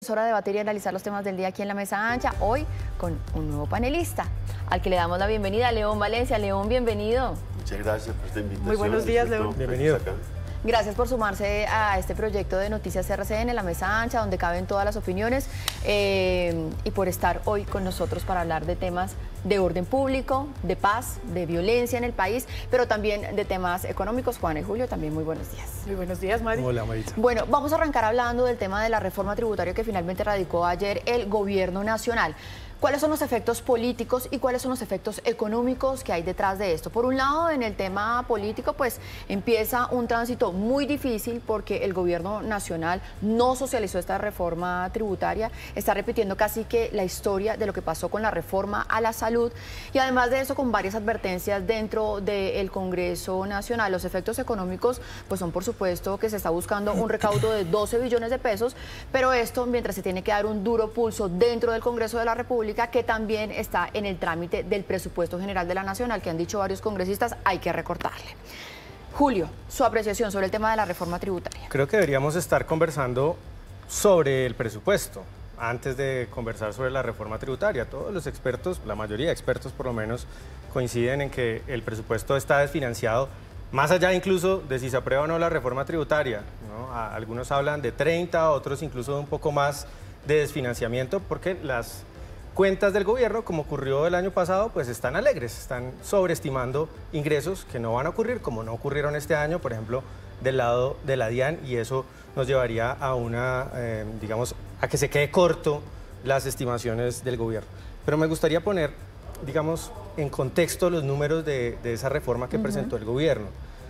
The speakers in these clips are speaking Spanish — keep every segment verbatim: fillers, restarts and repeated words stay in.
es hora de debatir y analizar los temas del día aquí en la Mesa Ancha, hoy con un nuevo panelista, al que le damos la bienvenida, León Valencia. León, bienvenido. Muchas gracias por esta invitación. Muy buenos días, León. Bienvenido. Gracias por sumarse a este proyecto de Noticias R C N, la Mesa Ancha, donde caben todas las opiniones, eh, y por estar hoy con nosotros para hablar de temas de orden público, de paz, de violencia en el país, pero también de temas económicos. Juana y Julio, también muy buenos días. Muy buenos días, Mari. Hola, Marita. Bueno, vamos a arrancar hablando del tema de la reforma tributaria que finalmente radicó ayer el Gobierno Nacional. ¿Cuáles son los efectos políticos y cuáles son los efectos económicos que hay detrás de esto? Por un lado, en el tema político, pues empieza un tránsito muy difícil porque el Gobierno Nacional no socializó esta reforma tributaria, está repitiendo casi que la historia de lo que pasó con la reforma a la salud y además de eso con varias advertencias dentro del Congreso Nacional. Los efectos económicos pues son por supuesto que se está buscando un recaudo de doce billones de pesos, pero esto mientras se tiene que dar un duro pulso dentro del Congreso de la República, que también está en el trámite del presupuesto general de la Nacional, que han dicho varios congresistas, hay que recortarle. Julio, su apreciación sobre el tema de la reforma tributaria. Creo que deberíamos estar conversando sobre el presupuesto antes de conversar sobre la reforma tributaria. Todos los expertos, la mayoría de expertos por lo menos, coinciden en que el presupuesto está desfinanciado, más allá incluso de si se aprueba o no la reforma tributaria, ¿no? Algunos hablan de treinta, otros incluso de un poco más de desfinanciamiento, porque las cuentas del gobierno, como ocurrió el año pasado, pues están alegres, están sobreestimando ingresos que no van a ocurrir, como no ocurrieron este año, por ejemplo, del lado de la DIAN, y eso nos llevaría a una, eh, digamos, a que se quede corto las estimaciones del gobierno. Pero me gustaría poner, digamos, en contexto los números de, de esa reforma que uh-huh. presentó el gobierno.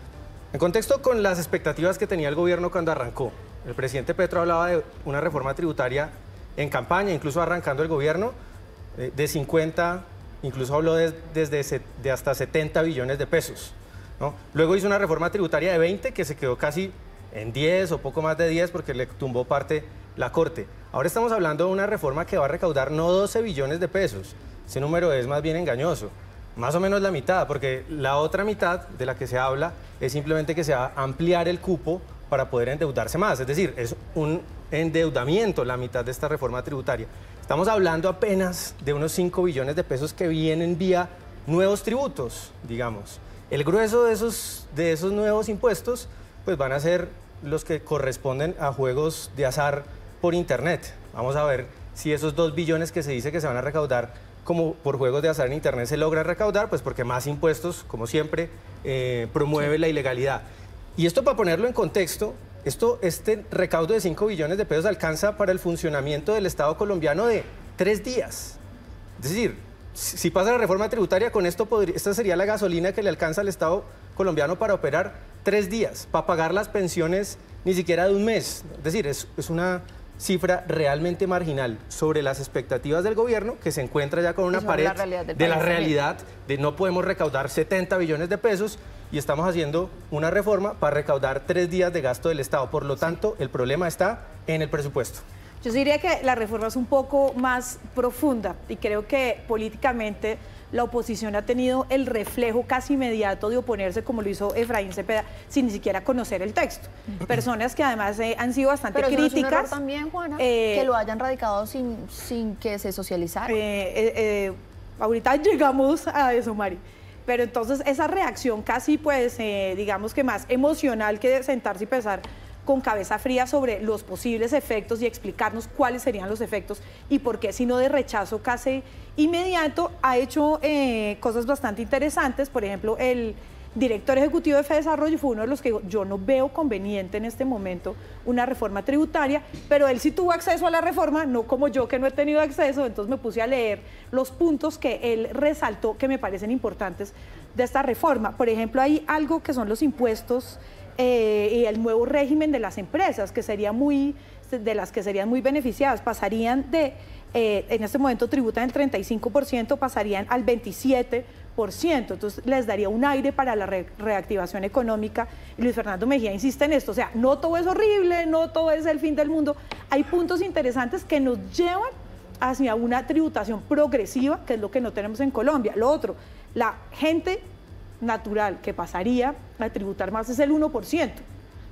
En contexto con las expectativas que tenía el gobierno cuando arrancó. El presidente Petro hablaba de una reforma tributaria en campaña, incluso arrancando el gobierno, de cincuenta, incluso habló de, desde de hasta setenta billones de pesos, ¿no? Luego hizo una reforma tributaria de veinte que se quedó casi en diez o poco más de diez porque le tumbó parte la Corte. Ahora estamos hablando de una reforma que va a recaudar no doce billones de pesos, ese número es más bien engañoso, más o menos la mitad, porque la otra mitad de la que se habla es simplemente que se va a ampliar el cupo para poder endeudarse más, es decir, es un endeudamiento la mitad de esta reforma tributaria. Estamos hablando apenas de unos cinco billones de pesos que vienen vía nuevos tributos, digamos. El grueso de esos, de esos nuevos impuestos pues van a ser los que corresponden a juegos de azar por internet. Vamos a ver si esos dos billones que se dice que se van a recaudar como por juegos de azar en internet se logra recaudar, pues porque más impuestos, como siempre, eh, promueve sí. la ilegalidad. Y esto, para ponerlo en contexto, Esto, este recaudo de cinco billones de pesos alcanza para el funcionamiento del Estado colombiano de tres días. Es decir, si pasa la reforma tributaria, con esto podría, esta sería la gasolina que le alcanza al Estado colombiano para operar tres días, para pagar las pensiones ni siquiera de un mes. Es decir, es, es una cifra realmente marginal sobre las expectativas del gobierno, que se encuentra ya con una pared la de la realidad de no podemos recaudar setenta billones de pesos, y estamos haciendo una reforma para recaudar tres días de gasto del Estado. Por lo tanto, el problema está en el presupuesto. Yo diría que la reforma es un poco más profunda y creo que políticamente la oposición ha tenido el reflejo casi inmediato de oponerse, como lo hizo Efraín Cepeda, sin ni siquiera conocer el texto. Personas que además eh, han sido bastante Pero críticas. ¿Pero es un error también, Juana, eh, que lo hayan radicado sin, sin que se socializara? Eh, eh, eh, ahorita llegamos a eso, Mari. Pero entonces esa reacción casi, pues, eh, digamos que más emocional que de sentarse y pensar con cabeza fría sobre los posibles efectos y explicarnos cuáles serían los efectos y por qué, sino de rechazo casi inmediato, ha hecho eh, cosas bastante interesantes. Por ejemplo, el director ejecutivo de FEDesarrollo fue uno de los que yo no veo conveniente en este momento una reforma tributaria, pero él sí tuvo acceso a la reforma, no como yo que no he tenido acceso, entonces me puse a leer los puntos que él resaltó que me parecen importantes de esta reforma. Por ejemplo, hay algo que son los impuestos eh, y el nuevo régimen de las empresas, que sería muy, de las que serían muy beneficiadas, pasarían de, eh, en este momento tributan el treinta y cinco por ciento, pasarían al veintisiete por ciento. Entonces les daría un aire para la re reactivación económica. Y Luis Fernando Mejía insiste en esto, o sea, no todo es horrible, no todo es el fin del mundo. Hay puntos interesantes que nos llevan hacia una tributación progresiva, que es lo que no tenemos en Colombia. Lo otro, la gente natural que pasaría a tributar más es el uno por ciento.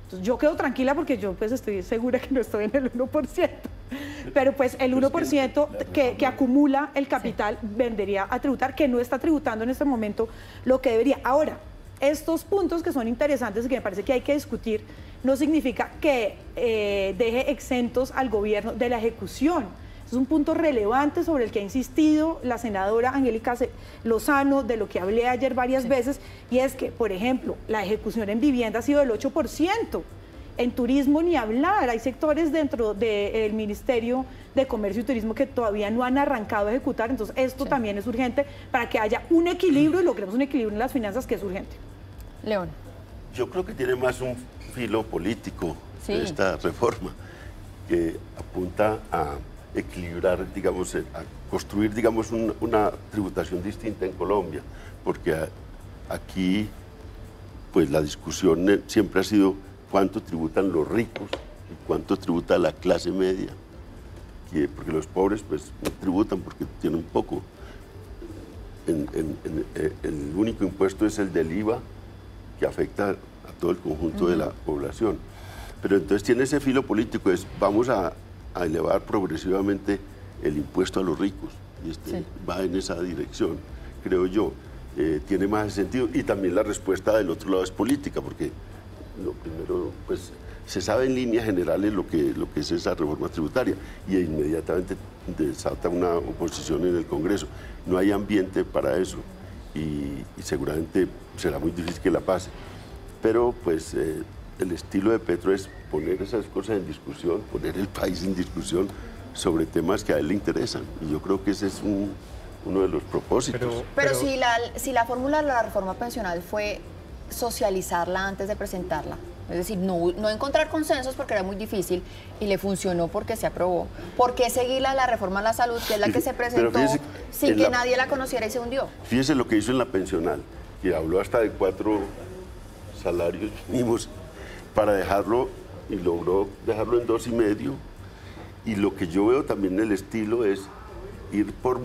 Entonces, yo quedo tranquila porque yo pues estoy segura que no estoy en el uno por ciento. Pero pues el uno por ciento que, que acumula el capital vendría a tributar, que no está tributando en este momento lo que debería. Ahora, estos puntos que son interesantes y que me parece que hay que discutir, no significa que eh, deje exentos al gobierno de la ejecución. Es un punto relevante sobre el que ha insistido la senadora Angélica Lozano, de lo que hablé ayer varias sí. veces, y es que, por ejemplo, la ejecución en vivienda ha sido del ocho por ciento. En turismo ni hablar, hay sectores dentro del Ministerio de Comercio y Turismo que todavía no han arrancado a ejecutar, entonces esto sí. también es urgente para que haya un equilibrio y logremos un equilibrio en las finanzas que es urgente. León. Yo creo que tiene más un filo político sí. esta reforma, que apunta a equilibrar, digamos, a construir, digamos, un, una tributación distinta en Colombia, porque a, aquí, pues la discusión siempre ha sido cuánto tributan los ricos y cuánto tributa la clase media, que, porque los pobres, pues, no tributan porque tienen poco. En, en, en, el único impuesto es el del I V A, que afecta a todo el conjunto uh-huh. de la población. Pero entonces tiene ese filo político, es vamos a a elevar progresivamente el impuesto a los ricos, y este sí. va en esa dirección, creo yo, eh, tiene más sentido, y también la respuesta del otro lado es política, porque lo primero, pues, se sabe en líneas generales lo que, lo que es esa reforma tributaria, y inmediatamente desata una oposición en el Congreso. No hay ambiente para eso, y, y seguramente será muy difícil que la pase, pero pues eh, el estilo de Petro es poner esas cosas en discusión, poner el país en discusión sobre temas que a él le interesan. Y yo creo que ese es un, uno de los propósitos. Pero, pero, pero si, la, si la fórmula de la reforma pensional fue socializarla antes de presentarla, es decir, no, no encontrar consensos porque era muy difícil y le funcionó porque se aprobó, ¿por qué seguirla la reforma a la salud, que es la que se presentó fíjese, sin que la, nadie la conociera y se hundió? Fíjese lo que hizo en la pensional, que habló hasta de cuatro salarios mínimos para dejarlo, y logró dejarlo en dos y medio, y lo que yo veo también en el estilo es ir por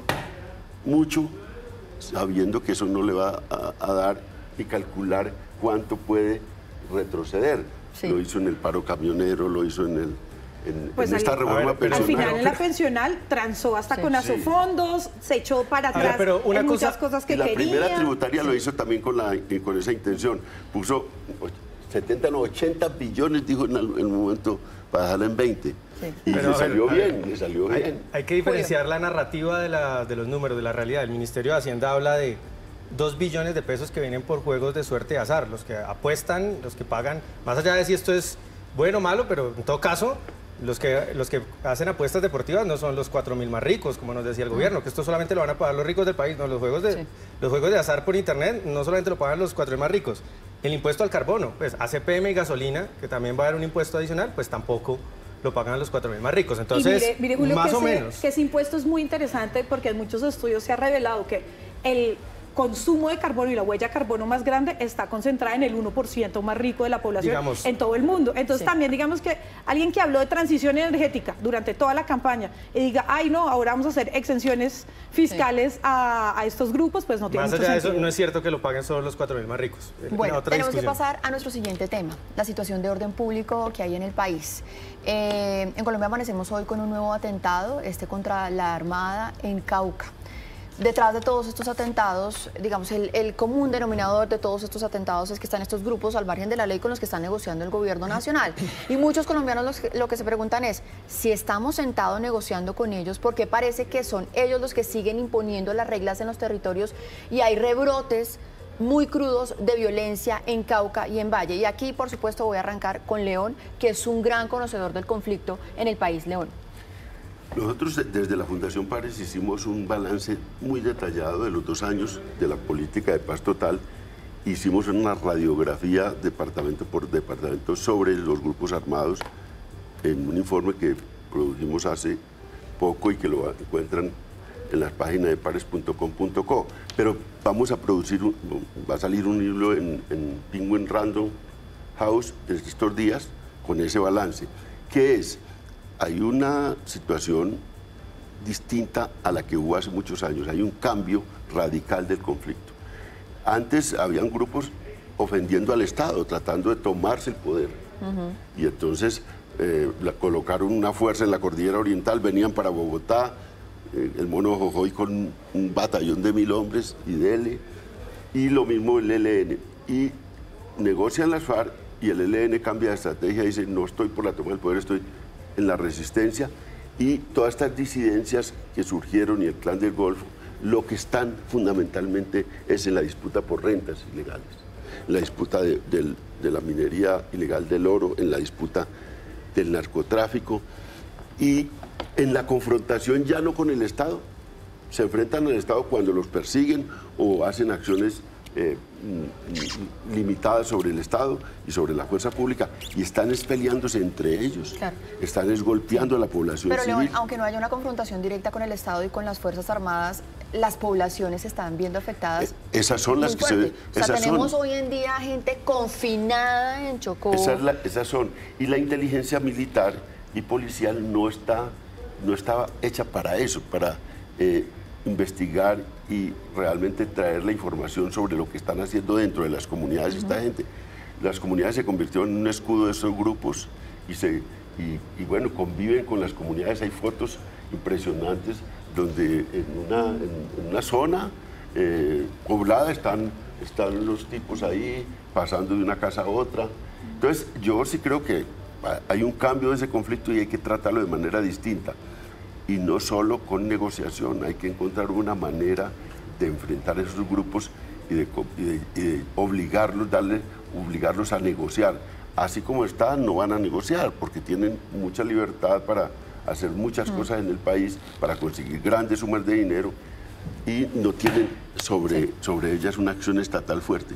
mucho, sabiendo que eso no le va a, a dar, y calcular cuánto puede retroceder. Sí. Lo hizo en el paro camionero, lo hizo en, el, en, pues en esta reforma ver, pensional. Al final en la pensional transó hasta sí. con asofondos, sí. se echó para atrás ver, pero una en cosa, muchas cosas que la quería. La primera tributaria sí. lo hizo también con, la, con esa intención. Puso setenta, no, ochenta billones, dijo en el, en el momento, para dejarla en veinte. Sí. Y pero, le salió ver, bien, ver, le salió hay, bien. Hay que diferenciar la narrativa de, la, de los números, de la realidad. El Ministerio de Hacienda habla de dos billones de pesos que vienen por juegos de suerte y azar, los que apuestan, los que pagan, más allá de si esto es bueno o malo, pero en todo caso, los que, los que hacen apuestas deportivas no son los cuatro mil más ricos, como nos decía el gobierno, que esto solamente lo van a pagar los ricos del país, no, los juegos de, sí. los juegos de azar por internet no solamente lo pagan los cuatro mil más ricos. El impuesto al carbono, pues a C P M y gasolina, que también va a haber un impuesto adicional, pues tampoco lo pagan los cuatro mil más ricos. Entonces, mire, mire, Julio, más que o ese, menos. Que ese impuesto es muy interesante porque en muchos estudios se ha revelado que el consumo de carbono y la huella de carbono más grande está concentrada en el uno por ciento más rico de la población, digamos, en todo el mundo. Entonces sí. también digamos que alguien que habló de transición energética durante toda la campaña y diga, ay no, ahora vamos a hacer exenciones fiscales sí. a, a estos grupos, pues no tiene mucho sentido. Más allá de eso, no es cierto que lo paguen solo los cuatro mil más ricos. Bueno, otra tenemos discusión. que pasar a nuestro siguiente tema, la situación de orden público que hay en el país. Eh, en Colombia amanecemos hoy con un nuevo atentado, este contra la Armada en Cauca. Detrás de todos estos atentados, digamos, el, el común denominador de todos estos atentados es que están estos grupos al margen de la ley con los que está negociando el gobierno nacional. Y muchos colombianos los que, lo que se preguntan es, si estamos sentados negociando con ellos, ¿por qué parece que son ellos los que siguen imponiendo las reglas en los territorios y hay rebrotes muy crudos de violencia en Cauca y en Valle? Y aquí, por supuesto, voy a arrancar con León, que es un gran conocedor del conflicto en el país. León. Nosotros desde la Fundación Pares hicimos un balance muy detallado de los dos años de la política de paz total. Hicimos una radiografía departamento por departamento sobre los grupos armados en un informe que produjimos hace poco y que lo encuentran en las páginas de pares punto com punto co. Pero vamos a producir, un, va a salir un libro en, en Penguin Random House en estos días con ese balance. ¿Qué es? Hay una situación distinta a la que hubo hace muchos años. Hay un cambio radical del conflicto. Antes habían grupos ofendiendo al Estado, tratando de tomarse el poder. Uh-huh. Y entonces eh, la, colocaron una fuerza en la cordillera oriental, venían para Bogotá, eh, el mono Jojoy con un, un batallón de mil hombres y dele, y lo mismo el E L N. Y negocian las FARC y el E L N cambia de estrategia y dice, no estoy por la toma del poder, estoy en la resistencia. Y todas estas disidencias que surgieron y el Clan del Golfo, lo que están fundamentalmente es en la disputa por rentas ilegales, en la disputa de, de, de la minería ilegal del oro, en la disputa del narcotráfico y en la confrontación ya no con el Estado. Se enfrentan al Estado cuando los persiguen o hacen acciones eh, limitadas sobre el Estado y sobre la fuerza pública, y están es peleándose entre ellos, claro. Están es golpeando a la población Pero, civil. León, aunque no haya una confrontación directa con el Estado y con las Fuerzas Armadas, las poblaciones se están viendo afectadas. Eh, esas son las que se ven. O sea, tenemos son. hoy en día gente confinada en Chocó. Esas, la, esas son. Y la inteligencia militar y policial no está, no estaba hecha para eso, para eh, investigar y realmente traer la información sobre lo que están haciendo dentro de las comunidades. Uh-huh. Esta gente. Las comunidades se convirtieron en un escudo de esos grupos y, se, y, y bueno, conviven con las comunidades. Hay fotos impresionantes donde en una, en, en una zona eh, poblada están, están los tipos ahí pasando de una casa a otra. Entonces yo sí creo que hay un cambio de ese conflicto y hay que tratarlo de manera distinta. Y no solo con negociación, hay que encontrar una manera de enfrentar a esos grupos y de, y de, y de obligarlos, darle, obligarlos a negociar. Así como están, no van a negociar, porque tienen mucha libertad para hacer muchas mm. cosas en el país, para conseguir grandes sumas de dinero, y no tienen sobre, sí. sobre ellas una acción estatal fuerte.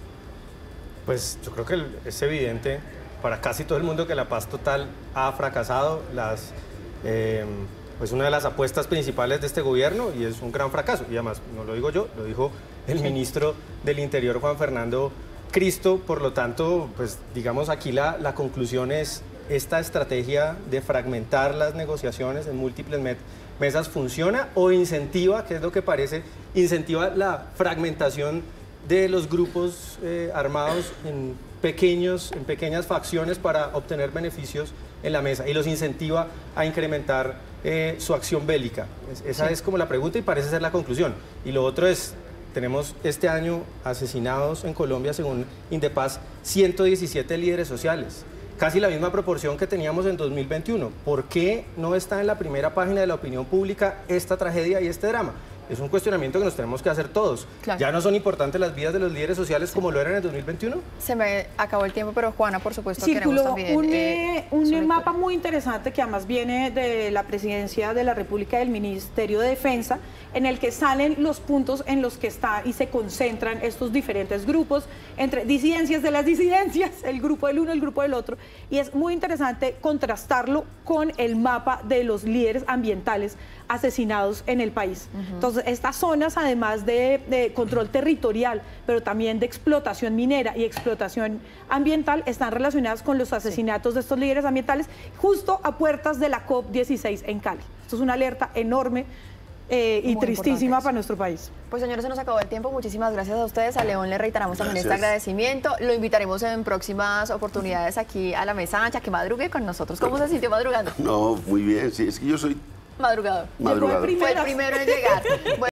Pues yo creo que es evidente para casi todo el mundo que la paz total ha fracasado. Las... Eh, Pues una de las apuestas principales de este gobierno, y es un gran fracaso, y además no lo digo yo, lo dijo el sí. ministro del Interior, Juan Fernando Cristo. Por lo tanto, pues digamos aquí la, la conclusión es esta estrategia de fragmentar las negociaciones en múltiples met mesas funciona o incentiva, que es lo que parece, incentiva la fragmentación de los grupos eh, armados en, pequeños, en pequeñas facciones para obtener beneficios en la mesa, y los incentiva a incrementar eh, su acción bélica. Esa sí. es como la pregunta y parece ser la conclusión. Y lo otro es, tenemos este año asesinados en Colombia, según Indepaz, ciento diecisiete líderes sociales, casi la misma proporción que teníamos en dos mil veintiuno. ¿Por qué no está en la primera página de la opinión pública esta tragedia y este drama? Es un cuestionamiento que nos tenemos que hacer todos. Claro. ¿Ya no son importantes las vidas de los líderes sociales como lo eran en el dos mil veintiuno? Se me acabó el tiempo, pero Juana, por supuesto, circuló queremos también... un, eh, un mapa muy interesante que además viene de la Presidencia de la República, del Ministerio de Defensa, en el que salen los puntos en los que están y se concentran estos diferentes grupos, entre disidencias de las disidencias, el grupo del uno, el grupo del otro, y es muy interesante contrastarlo con el mapa de los líderes ambientales asesinados en el país. Uh-huh. Entonces, estas zonas, además de, de control territorial, pero también de explotación minera y explotación ambiental, están relacionadas con los asesinatos sí. de estos líderes ambientales, justo a puertas de la COP dieciséis en Cali. Esto es una alerta enorme eh, y tristísima para nuestro país. Pues señores, se nos acabó el tiempo. Muchísimas gracias a ustedes. A León le reiteramos también gracias. este agradecimiento. Lo invitaremos en próximas oportunidades aquí a la mesa ancha, que madrugue con nosotros. ¿Cómo se sintió madrugando? No, muy bien. Sí, es que yo soy madrugador. Madrugador. Fue el primero en llegar. Bueno,